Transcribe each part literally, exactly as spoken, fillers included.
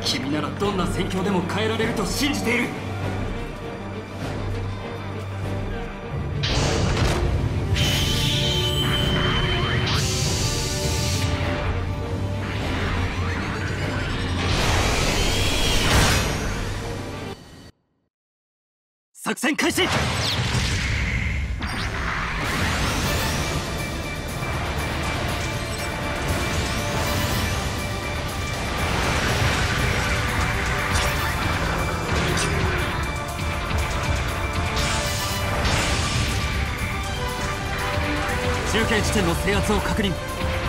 君ならどんな戦況でも変えられると信じている。作戦開始。中継地点の制圧を確認。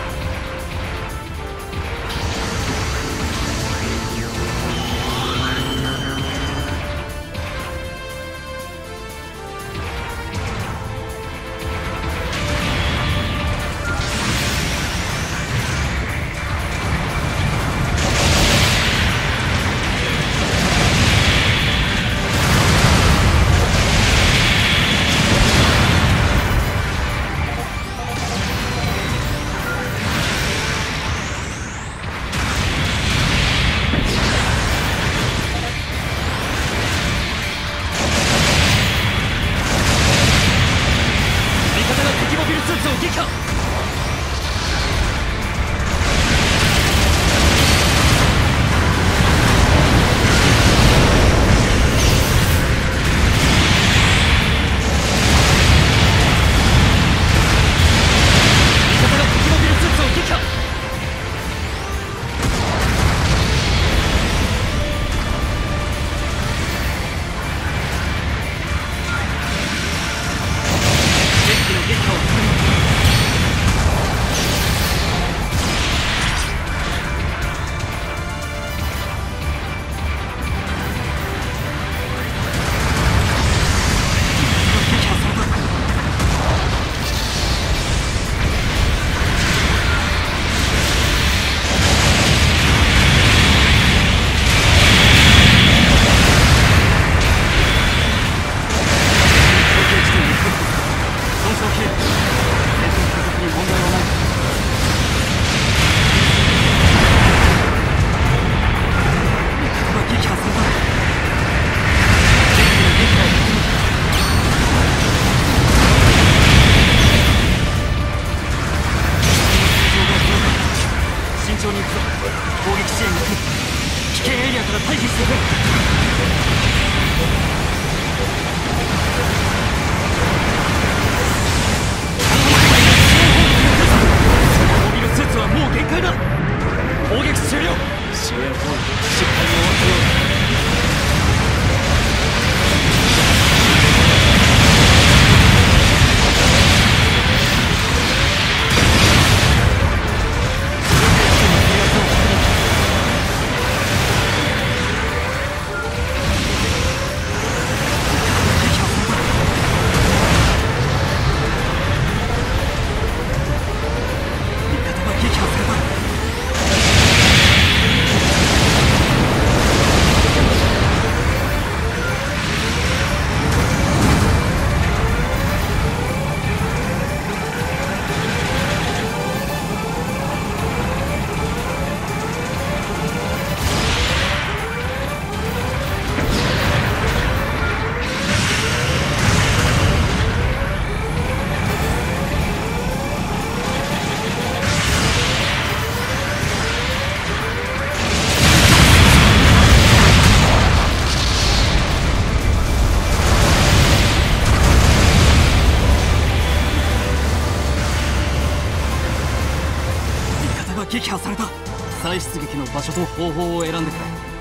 撃破された。再出撃の場所と方法を選んでくれ。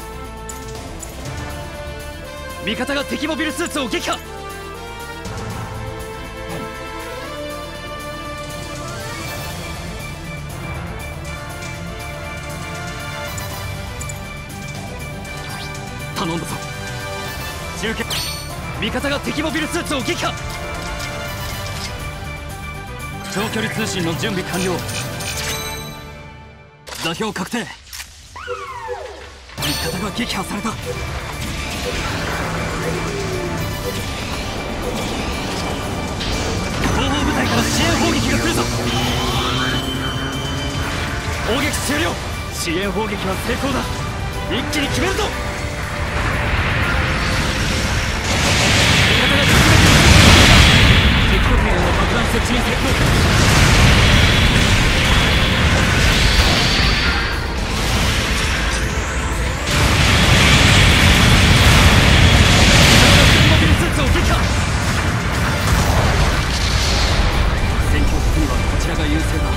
味方が敵モビルスーツを撃破。頼んだぞ。中継、味方が敵モビルスーツを撃破。長距離通信の準備完了。座標確定。味方が撃破された。後方部隊から支援砲撃が来るぞ。砲撃終了。支援砲撃は成功だ。 一気に決めるぞ。敵拠点への爆弾設置に成功。戦況的にはこちらが優勢だ。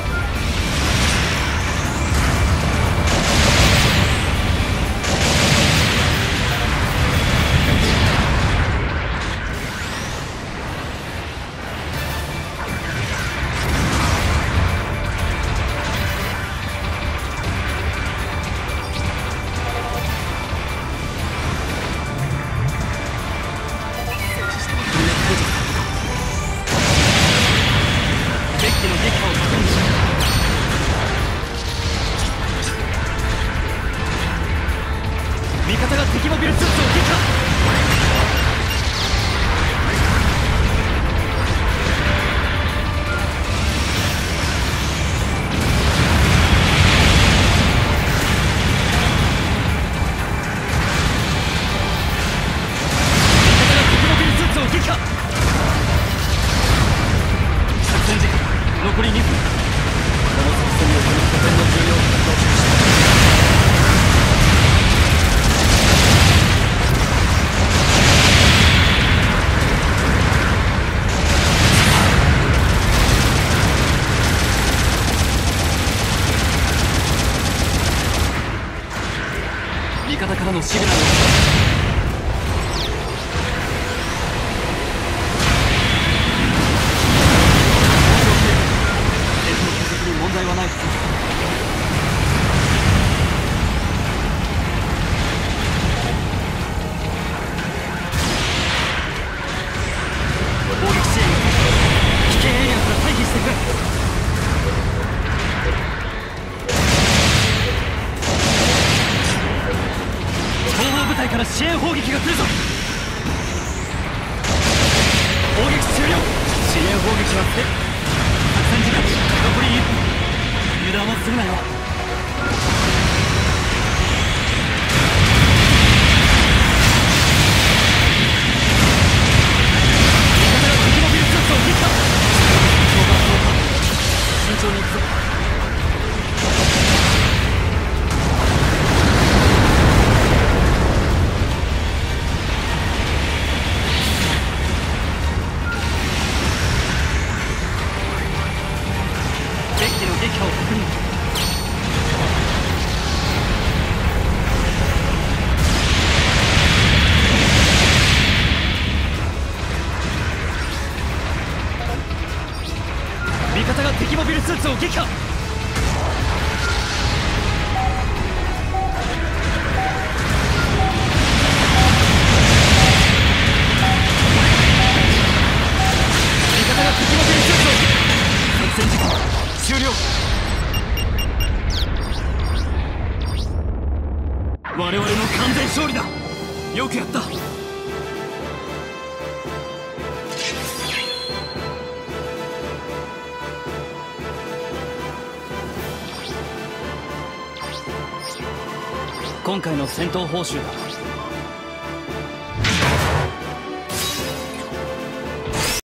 味方が敵モビルスーツを撃破。作戦時間残りにふん。この作戦における拠点の重要度が到着した。味方からのシグナルを問題はない。攻撃支援、危険エリアから退避してくれ。後方部隊から支援砲撃が来るぞ。砲撃終了。支援砲撃は捨て。作戦時間残りいっぷん。油断はするなよ。味方が敵モビルスーツを撃破。そうかそうか。慎重に行くぞ。デッキの撃破を確認。味方が敵モビルスーツを撃破。味方が敵モビルスーツを撃破。作戦時間終了。我々の完全勝利だ。よくやった。今回の戦闘報酬だ。